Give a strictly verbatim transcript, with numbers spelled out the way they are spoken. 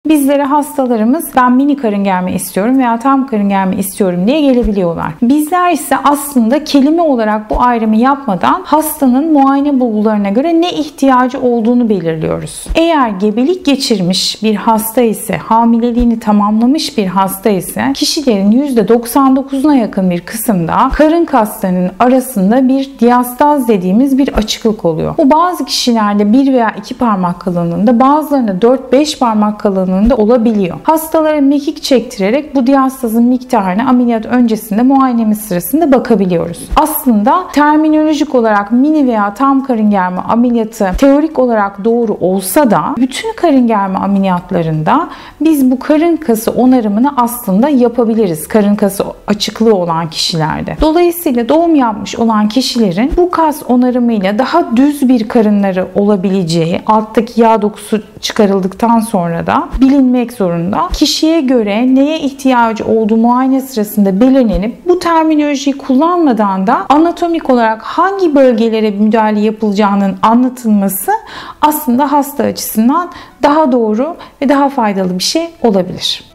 bizlere hastalarımız ben mini karın germe istiyorum veya tam karın germe istiyorum diye gelebiliyorlar. Bizler ise aslında kelime olarak bu ayrımı yapmadan hastanın muayene bulgularına göre ne ihtiyacı olduğunu belirliyoruz. Eğer gebelik geçirmiş bir hasta ise, hamileliğini tamamlamış bir hasta ise kişilerin yüzde doksan dokuzuna yakın bir kısımda karın kaslarının arasında bir diastaz dediğimiz bir açıklık oluyor. Bu bazı kişilerde bir veya iki parmak kalınlığında, bazılarında dört beş parmak kalınlığında olabiliyor. Hastalara mekik çektirerek bu diastazın miktarını ameliyat öncesinde muayenemiz sırasında bakabiliyoruz. Aslında terminolojik olarak mini veya tam karın germe ameliyatı teorik olarak doğru olsa da bütün karın germe ameliyatlarında biz bu karın kası onarımını aslında yapabiliriz. Karın kası açıklığı olan kişilerde. Dolayısıyla doğum yapmış olan kişilerin bu kas onarımıyla daha düz bir karınları olabileceği, alttaki yağ dokusu çıkarıldıktan sonra da bilinmek zorunda. Kişiye göre neye ihtiyacı olduğu muayene sırasında belirlenip bu terminolojiyi kullanmadan da anatomik olarak hangi bölgelere müdahale yapılacağının anlatılması aslında hasta açısından daha doğru ve daha faydalı bir şey olabilir.